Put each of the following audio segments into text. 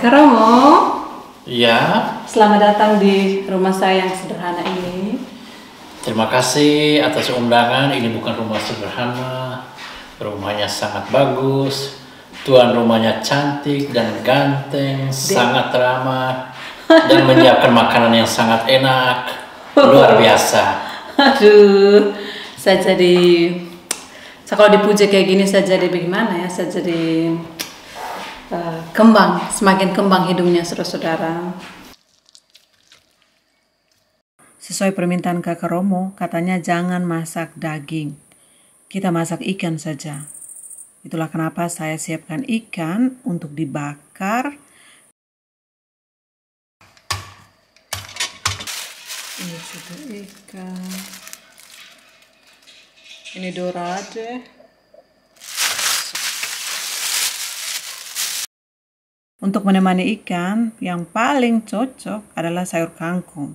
Kak Romo, Ya, selamat datang di rumah saya yang sederhana ini. terima kasih atas undangan. Ini bukan rumah sederhana, rumahnya sangat bagus. Tuan rumahnya cantik dan ganteng, sangat ramah, dan menyiapkan makanan yang sangat enak, luar biasa. Aduh, kalau dipuji kayak gini saya jadi bagaimana ya? Saya jadi semakin kembang hidungnya saudara-saudara. Sesuai permintaan Kakak Romo, katanya jangan masak daging. Kita masak ikan saja. Itulah kenapa saya siapkan ikan untuk dibakar. Ini sudah ikan. Ini dorade. Untuk menemani ikan, yang paling cocok adalah sayur kangkung.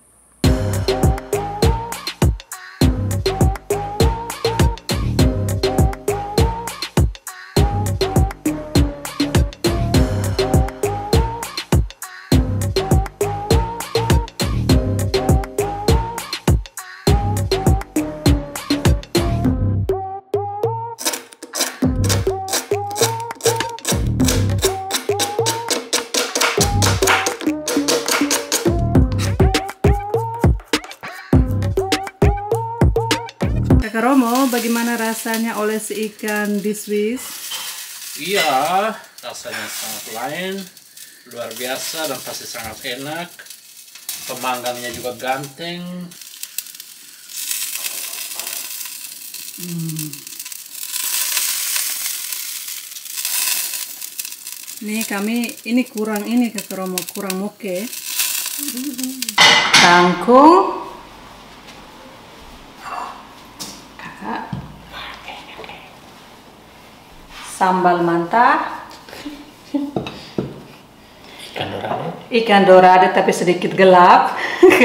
Kakak Romo, bagaimana rasanya oles ikan di Swiss? Iya, rasanya sangat lain, luar biasa dan pasti sangat enak. Pemanggangnya juga ganteng. Ini kurang Kakak Romo, kurang moke. Kangkung. Kakak. Sambal mantap. Ikan dorade. Ikan dorade tapi sedikit gelap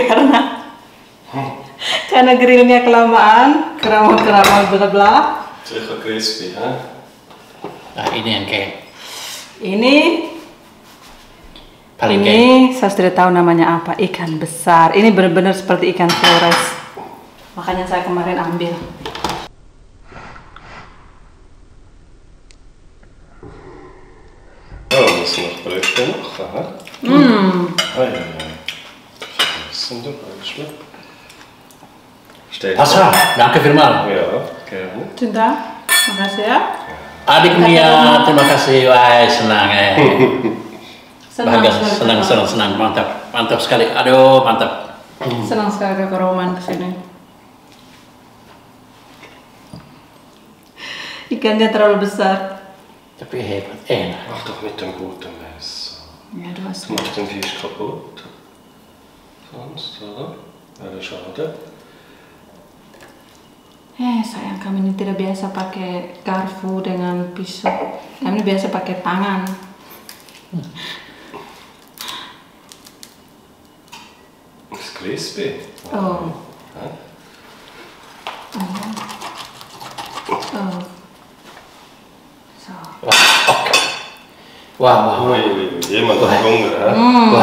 karena grillnya kelamaan, keramah bla bla. Sicher crispy, ha? Nah, ini yang kayak Ini paling saya sudah tahu namanya apa, ikan besar. Ini benar-benar seperti ikan Flores. Makanya saya kemarin ambil. Ja, wir müssen noch Brötchen machen, ha? Ei. Das sind die Brötchen. Steht Pasrah, danke firman. Ja, gerne. Cinta, makasih ya. Adik Mia, terima kasih. Wah, senang Bahagia, senang, mantap sekali. Aduh, mantap. Senang sekali Kakak Roman kesini. Ikannya terlalu besar. Tapi hebat, enak. Mach doch mit dem guten Messer. Ya, du hast Das macht den Fisch kaputt. Sonst, oder? Wäre schade. Sayang kami ini tidak biasa pakai garpu dengan pisau. Kami ini biasa pakai tangan. Ist crispy. Oh. Ha? Oh. So. Wah. Ui, jemand hat Hunger, ha?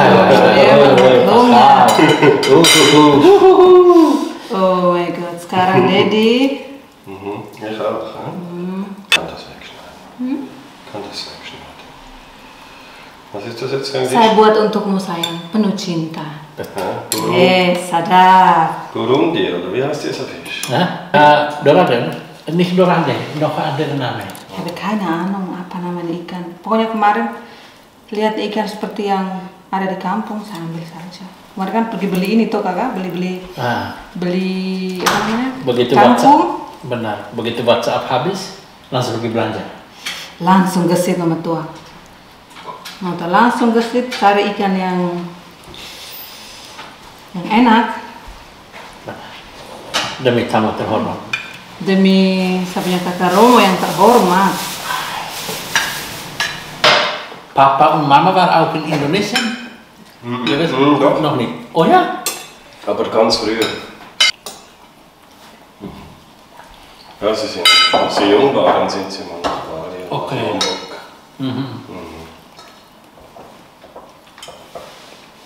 Oh my god, sekarang Daddy. Ich auch, ha? Kann das wegschneiden. Kann das wegschneiden. Was ist das jetzt eigentlich? Saya buat untukmu sayang, penuh cinta. Ha? Sadar. Burundi, oder wie heißt dieser Fisch? Dorade, nicht dorade, noch ada namanya. Ich habe keine Ahnung apa namanya ikan. Pokoknya kemarin lihat ikan seperti yang ada di kampung, saya ambil saja. Kemarin kan pergi beli ini tuh kakak, beli apa namanya? Begitu kangkung. Benar, begitu WhatsApp habis, langsung pergi belanja. Langsung gesit sama tua. Langsung gesit cari ikan yang enak. Demi tamu terhormat. Demi sapinya Kakak Romo yang terhormat. Papa und Mama waren auch in Indonesien? Ja, Doch. noch nicht. Oh ja? Aber ganz früher. Ja, als sie jung waren, sind sie mal nach Bali. Okay. Lombok.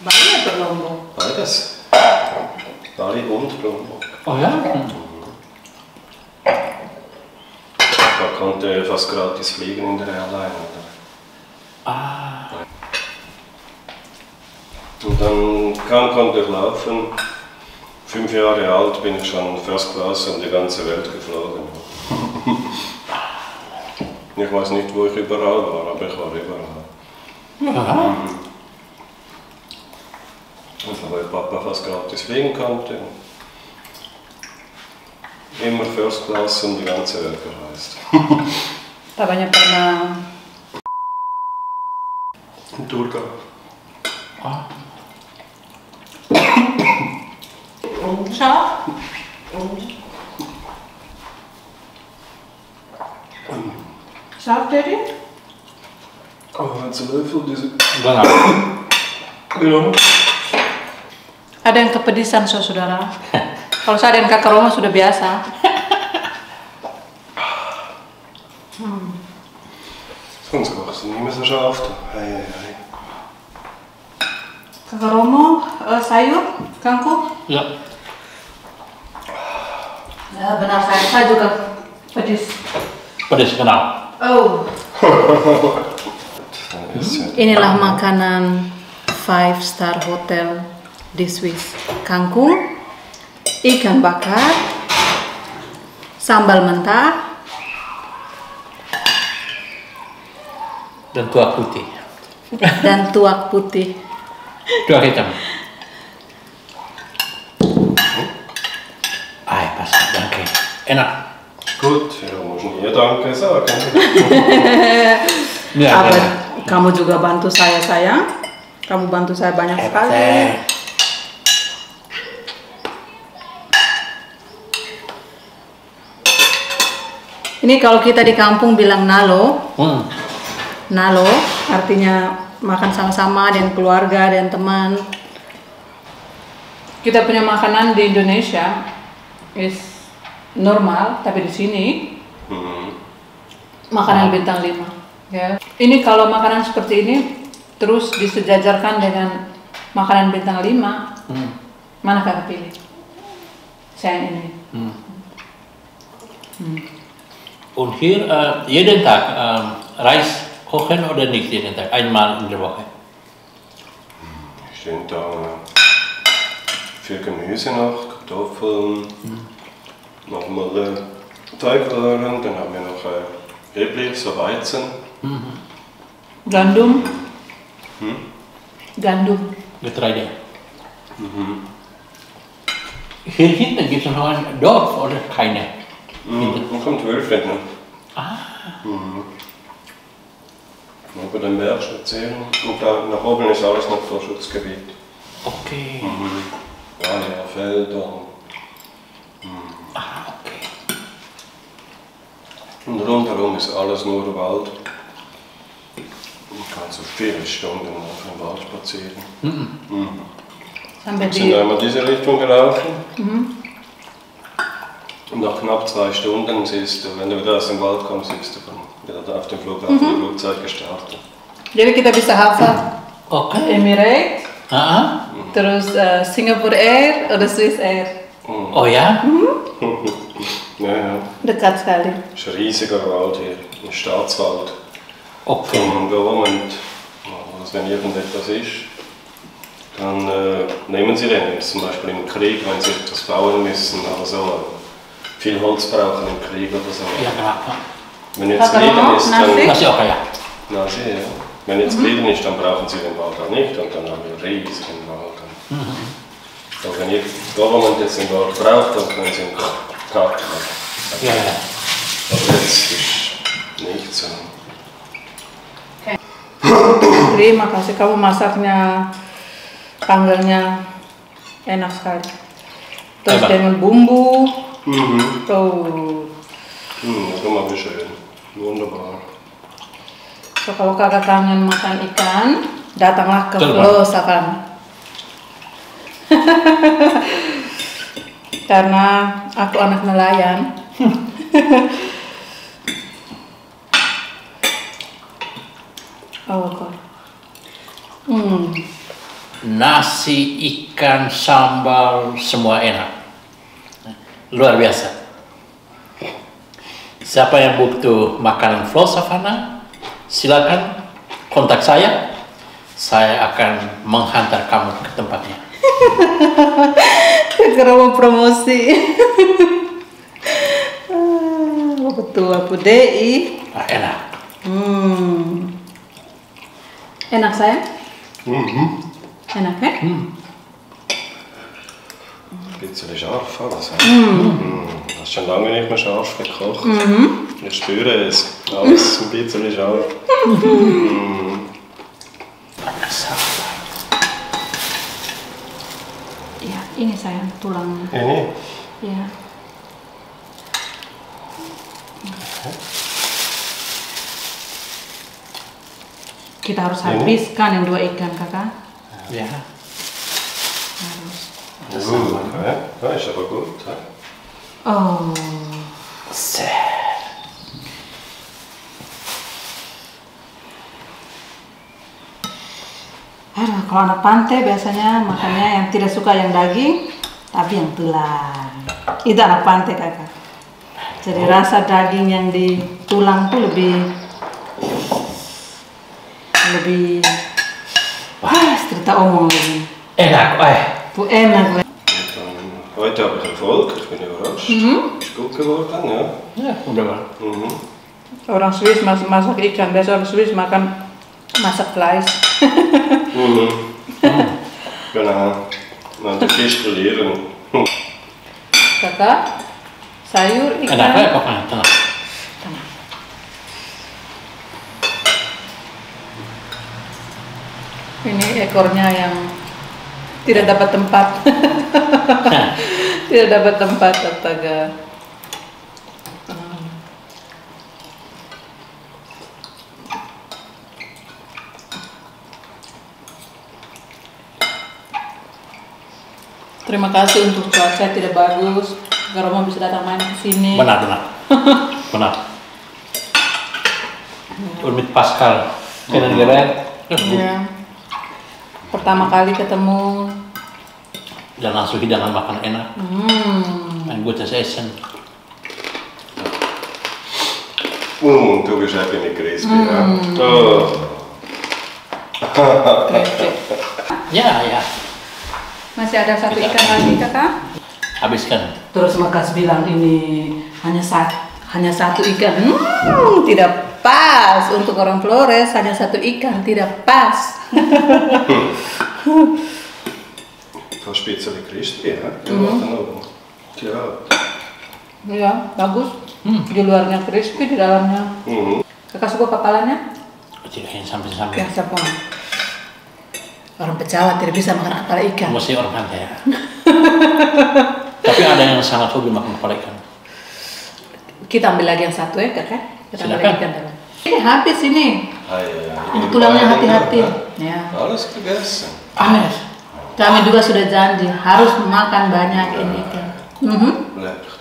Bali atau Lombok? Beides. Bali und Lombok. Oh ja? Man konnte fast gratis fliegen in der Airline. Oder? Ah. Und dann konnte ich laufen. 5 Jahre alt bin ich schon First Class um die ganze Welt geflogen. Ich weiß nicht, wo ich überall war, aber ich war überall. Aha. Also weil Papa fast gratis fliegen konnte. Immer First Class um die ganze Welt gereist. Papanya pernah In Turga. Ah. scharf? Scharf, Daddy? Oh, zu Löffel diese. Genau. Ja. Ada yang kepedisan, saudara. Kalau saya dan kakak Roma sudah biasa. Sonst kochst du nicht mehr so scharf. Hey. Kakak Romo, sayur, kangkung? Ja. Ya benar, saya juga pedis. Pedas, genau. Oh. Dann isst ja. Inilah makanan 5-star hotel di Swiss. Kangkung, ikan bakar, sambal mentah, Dan tuak putih. dan tuak putih. Tuak hitam. Ay, pas, danke. Enak. Gut, ja, muss nie Danke sagen. Ja, Aber enak. kamu juga bantu saya, sayang. Kamu bantu saya banyak sekali. Ini kalau kita di kampung bilang nalo. Nalo artinya makan sama-sama dengan keluarga dan teman. Kita punya makanan di Indonesia is normal, tapi di sini makanan bintang 5. Ya. Ini kalau makanan seperti ini terus disejajarkan dengan makanan bintang 5, mana kakak pilih? Saya ini. Und hier jeden Tag Reis kochen oder nicht jeden Tag? Einmal in der Woche. Ich denke da viel Gemüse noch, Kartoffeln, nochmal Teigwaren, dann haben wir noch Rebli, so Weizen. Gandum. Gandum. Getreide. Hier hinten gibt es noch ein Dorf oder keine? Dann kommt Wölflein. Über den Berg spazieren und da nach oben ist alles noch Vorschutzgebiet. Okay. Ja, Felder. Okay. Und rundherum ist alles nur Wald. Man kann so viele Stunden auf dem Wald spazieren. Sampai Wir sind di einmal diese Richtung gelaufen. Und nach knapp 2 Stunden siehst du, wenn du wieder aus dem Wald kommst, siehst du wieder da auf dem Flughafen Flugzeug gestartet. Jadi kita bisa hafal Okay. Emirates, Terus Singapore Air atau Swiss Air. oh ja? Ja. Dekat sekali. Es ist ein riesiger Wald hier, ein Staatswald Okay. vom Government. Also wenn irgendetwas ist, dann nehmen sie den. Zum Beispiel im Krieg, wenn sie etwas bauen müssen oder so. Viel Holz brauchen im Krieg oder so. Ja, genau. Wenn jetzt Hat er Frieden noch ist, Nasi? dann... Masih oke ya? Nasi, ja. Wenn jetzt Frieden ist, dann brauchen sie den Wald auch nicht und dann haben wir einen riesigen Wald. Aber wenn ihr Government jetzt den Wald braucht, dann können sie ihn cutten. Ja, ja. Aber jetzt ist nichts so. Terima kasih, kamu masaknya panggalnya enak sekali. Terus Hebat. dengan bumbu. Oh. Guck mal, wie schön. Wunderbar. So, kalau kakak kangen makan ikan, datanglah ke Coba. Pulau Sakan. Karena aku anak nelayan. Oh, kok. nasi, ikan, sambal, semua enak. Luar biasa. Siapa yang butuh makanan Flow Savana, silakan kontak saya. Saya akan menghantar kamu ke tempatnya. Karena mau promosi. Betul, Apu Dei. Enak. Enak saya? Enak ya? Ein bisschen scharf alles. Hast schon lange nicht mehr scharf gekocht. Ich spüre es. Alles ein bisschen scharf. Ya, ini sayang tulangnya. Ini? Ya. Kita harus habiskan yang 2 ikan, kakak. Ya. Harus. Ja, ist aber gut. Ja. Oh. Aduh, kalau anak pantai biasanya makannya yang tidak suka yang daging, tapi yang tulang. Itu anak pantai, kakak. Jadi rasa daging yang di tulang tuh lebih cerita omong lagi. Enak, Enak. Heute habe ich Erfolg, ich bin überrascht. Ist gut geworden, ja. Ya, udah. Orang Swiss masak ikan, biasa orang Swiss makan masak Fleisch. Genau. Nanti gestikulieren. Kakak, sayur ikan. Enak, pokoknya tenang. Ini ekornya yang tidak dapat tempat. Tidak dapat tempat, astaga. Terima kasih untuk cuaca tidak bagus. Agar Romo bisa datang main ke sini. Benar. Urmit Pascal. Keren. Ya. Pertama kali ketemu. Dan langsung hidangan makan enak. Ein gutes Essen. Du bist ein wenig crispy, ja. Oh. Ya. Masih ada 1 ikan lagi, kakak? Habiskan. Terus Makas bilang ini hanya satu ikan. Tidak pas untuk orang Flores, hanya 1 ikan, tidak pas. Fast ein bisschen crispy, ja. Ja. Iya, bagus. Di luarnya crispy, di dalamnya. Kakak suka kepalanya? Yang sampai-sampai. Ya, siapa? Orang Pejawa tidak bisa makan kepala ikan. Mesti orang pantai ya. Tapi ada yang sangat hobi makan kepala ikan. Kita ambil lagi yang 1 ya, kakak. Kita ambil Silakan. lagi ikan dalam. Ini habis ini. Ini Tulangnya hati-hati. Ya. Alles gegessen. Kami juga sudah janji harus makan banyak ini ikan. Lekker.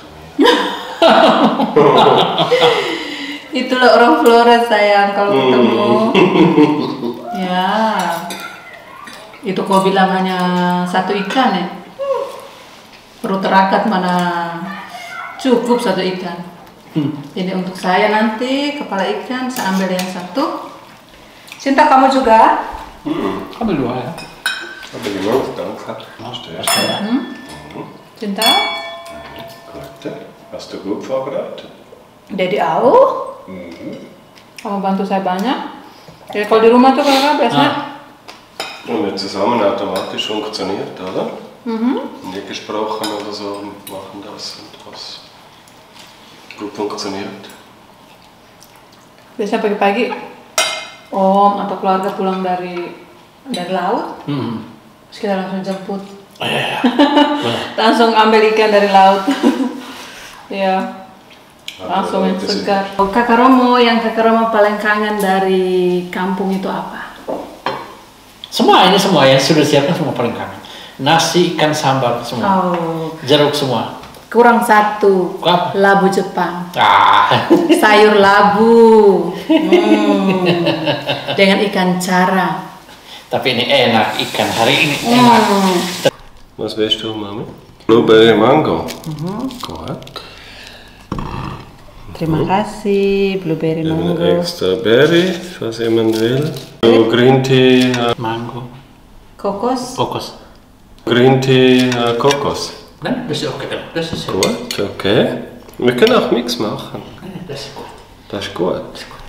Itulah orang Flores sayang kalau ketemu. Ya. Itu kau bilang hanya 1 ikan ya. Perut terakat mana cukup 1 ikan. Ini untuk saya nanti kepala ikan saya ambil yang 1. Cinta kamu juga? Ambil 2 ya. Aber gemacht, danke. Cinta? Gut. Hast du gut vorbereitet? Dedi au. Kamu bantu saya banyak. Ya kalau di rumah tuh kakak biasanya. Und wenn zusammen automatisch funktioniert, oder? Nie gesprochen oder so, machen das und was gut funktioniert. Biasanya pagi-pagi om atau keluarga pulang dari laut, terus kita langsung jemput. Langsung ambil ikan dari laut. Ya. Langsung yang segar. Kakak Romo, yang kakak Romo paling kangen dari kampung itu apa? Semua yang sudah siapkan semua paling kangen. Nasi, ikan, sambal semua. Jeruk semua. Kurang 1. Apa? Labu Jepang. Sayur labu. Dengan ikan cara. Tapi ini enak, ikan hari ini enak. Was willst du, Mami? Blueberry Mango. Gut. Terima kasih, blueberry mango. Extra berry, was jemand will. Green Tea, Mango. Kokos. Kokos. Green Tea, Kokos. Nein, das ist okay. Das ist Gut, okay. Wir können auch Mix machen. Das ist gut. Das ist gut.